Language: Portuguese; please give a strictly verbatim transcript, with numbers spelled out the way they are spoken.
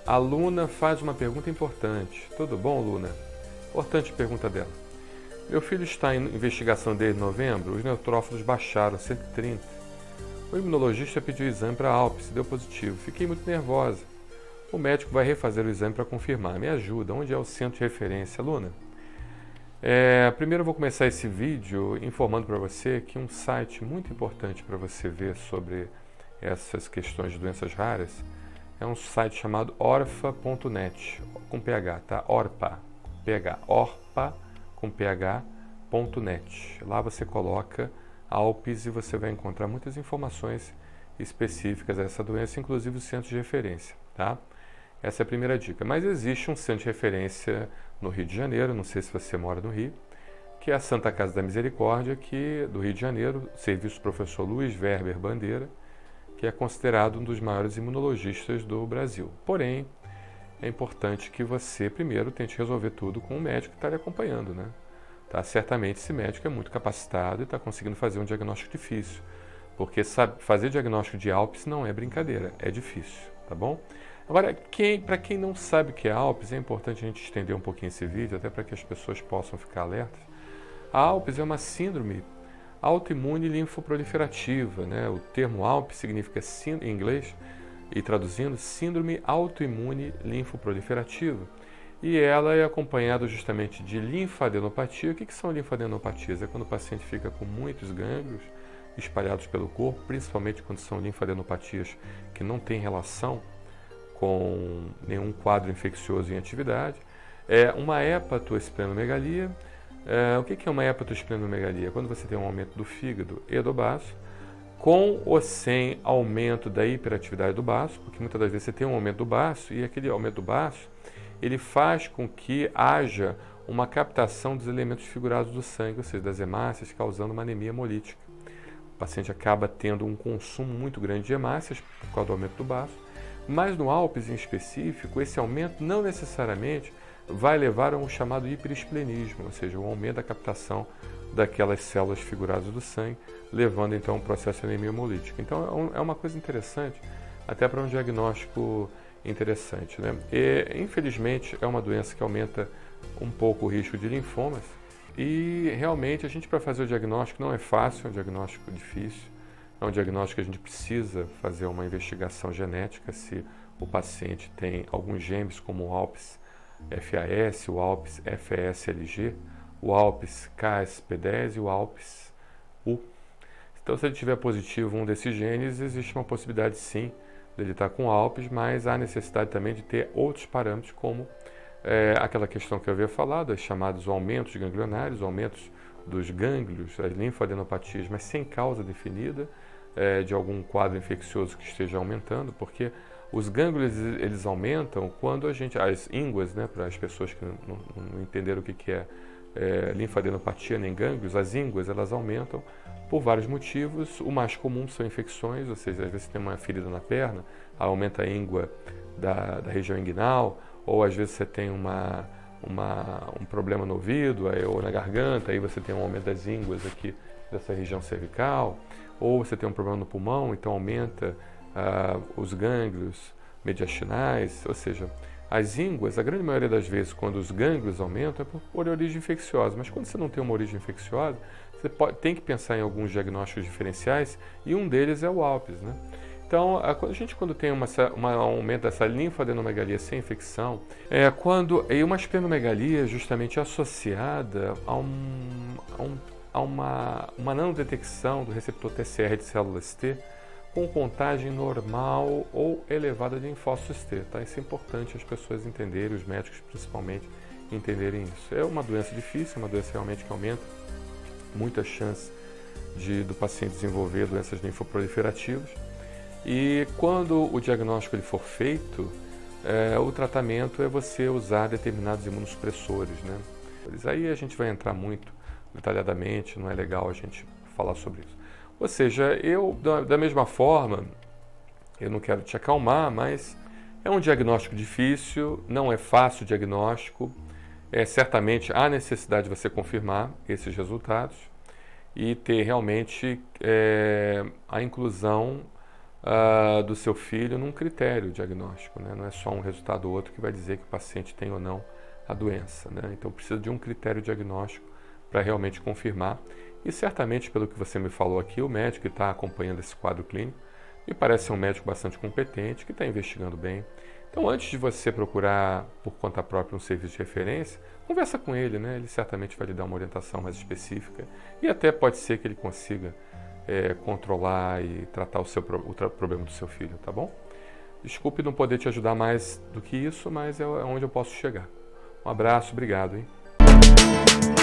A Luna faz uma pergunta importante. Tudo bom, Luna? Importante pergunta dela. Meu filho está em investigação desde novembro, os neutrófilos baixaram cento e trinta. O imunologista pediu o exame para a Alpes e deu positivo. Fiquei muito nervosa. O médico vai refazer o exame para confirmar. Me ajuda, onde é o centro de referência, Luna? É, primeiro eu vou começar esse vídeo informando para você que um site muito importante para você ver sobre essas questões de doenças raras é um site chamado orpa ponto net, com ph, tá? Orpa, com ph, orpa, com ph, ponto net. Lá você coloca Alpes e você vai encontrar muitas informações específicas dessa doença, inclusive os centros de referência, tá? Essa é a primeira dica. Mas existe um centro de referência no Rio de Janeiro, não sei se você mora no Rio, que é a Santa Casa da Misericórdia, que, do Rio de Janeiro, serviço do professor Luiz Werber Bandeira, que é considerado um dos maiores imunologistas do Brasil. Porém, é importante que você, primeiro, tente resolver tudo com o médico que está lhe acompanhando, né? Tá? Certamente esse médico é muito capacitado e está conseguindo fazer um diagnóstico difícil, porque sabe, fazer diagnóstico de Alpes não é brincadeira, é difícil, tá bom? Agora, quem, para quem não sabe o que é Alpes, é importante a gente estender um pouquinho esse vídeo, até para que as pessoas possam ficar alertas. A Alpes é uma síndrome autoimune linfoproliferativa, né? O termo Alpes significa, em inglês, e traduzindo, síndrome autoimune linfoproliferativa. E ela é acompanhada justamente de linfadenopatia. O que, que são linfadenopatias? É quando o paciente fica com muitos gânglios espalhados pelo corpo, principalmente quando são linfadenopatias que não têm relação com nenhum quadro infeccioso em atividade. É uma hepatoesplenomegalia. É, o que é uma hepatoesplenomegalia? Quando você tem um aumento do fígado e do baço, com ou sem aumento da hiperatividade do baço, porque muitas das vezes você tem um aumento do baço e aquele aumento do baço ele faz com que haja uma captação dos elementos figurados do sangue, ou seja, das hemácias, causando uma anemia hemolítica. O paciente acaba tendo um consumo muito grande de hemácias por causa do aumento do baço, mas no Alpes em específico, esse aumento não necessariamente vai levar a um chamado hiperesplenismo, ou seja, um aumento da captação daquelas células figuradas do sangue, levando então a um processo de anemia hemolítica. Então é uma coisa interessante, até para um diagnóstico interessante, né? E, infelizmente, é uma doença que aumenta um pouco o risco de linfomas e realmente a gente, para fazer o diagnóstico, não é fácil, é um diagnóstico difícil, é um diagnóstico que a gente precisa fazer uma investigação genética se o paciente tem alguns genes como o Alpes F A S, o Alpes F S L G, o Alpes K S P dez e o Alpes U. Então, se ele tiver positivo um desses genes, existe uma possibilidade sim dele estar com Alpes, mas há necessidade também de ter outros parâmetros, como é, aquela questão que eu havia falado, os chamados aumentos ganglionários, aumentos dos gânglios, as linfadenopatias, mas sem causa definida, é, de algum quadro infeccioso que esteja aumentando, porque os gânglios eles aumentam quando a gente, as ínguas, né, para as pessoas que não, não entenderam o que, que é, é linfadenopatia nem gânglios, as ínguas elas aumentam por vários motivos. O mais comum são infecções, ou seja, às vezes você tem uma ferida na perna, aumenta a íngua da, da região inguinal, ou às vezes você tem uma, uma, um problema no ouvido aí, ou na garganta, aí você tem um aumento das ínguas aqui dessa região cervical, ou você tem um problema no pulmão, então aumenta ah, os gânglios mediastinais, ou seja, as ínguas, a grande maioria das vezes, quando os gânglios aumentam, é por, por origem infecciosa, mas quando você não tem uma origem infecciosa, você pode, tem que pensar em alguns diagnósticos diferenciais e um deles é o Alpes, né? Então, a, a gente quando tem uma, uma aumento dessa linfadenomegalia sem infecção, é quando e uma esplenomegalia justamente associada a, um, a, um, a uma, uma nanodetecção do receptor T C R de células T com contagem normal ou elevada de linfócitos T, tá? Isso é importante as pessoas entenderem, os médicos principalmente entenderem isso. É uma doença difícil, uma doença realmente que aumenta muita chance de, do paciente desenvolver doenças linfoproliferativas. E quando o diagnóstico ele for feito, é, o tratamento é você usar determinados imunossupressores, né? Aí a gente vai entrar muito detalhadamente, não é legal a gente falar sobre isso. Ou seja, eu, da, da mesma forma, eu não quero te acalmar, mas é um diagnóstico difícil, não é fácil o diagnóstico, é, certamente há necessidade de você confirmar esses resultados e ter realmente é, a inclusão uh, do seu filho num critério diagnóstico, né? Não é só um resultado ou outro que vai dizer que o paciente tem ou não a doença, né? Então precisa de um critério diagnóstico para realmente confirmar. E certamente, pelo que você me falou aqui, o médico que está acompanhando esse quadro clínico me parece ser um médico bastante competente, que está investigando bem. Então, antes de você procurar por conta própria um serviço de referência, conversa com ele, né? Ele certamente vai lhe dar uma orientação mais específica e até pode ser que ele consiga é, controlar e tratar o, seu, o problema do seu filho, tá bom? Desculpe não poder te ajudar mais do que isso, mas é onde eu posso chegar. Um abraço, obrigado, hein?